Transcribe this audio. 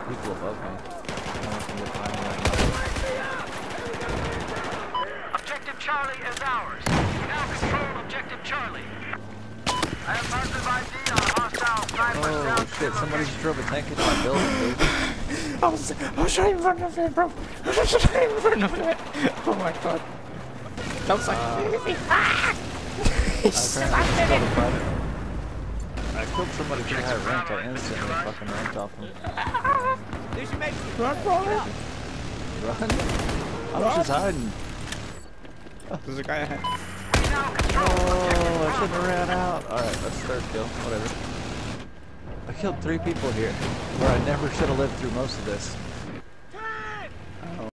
people above me. I don't know if I'm gonna find them right Objective Charlie is ours. We now control Objective Charlie. I have positive ID on hostile snipers down. Oh shit, somebody just drove a tank into my building, dude. I was right in front of it, bro. I was right in front of it. Oh my god. That was like I killed somebody who had ranked. I instantly fucking ranked off him. Run, bro. Run? I was just hiding. There's a guy ahead. Oh, I shouldn't have ran out. Alright, that's third kill. Whatever. I killed 3 people here, where I never should have lived through most of this.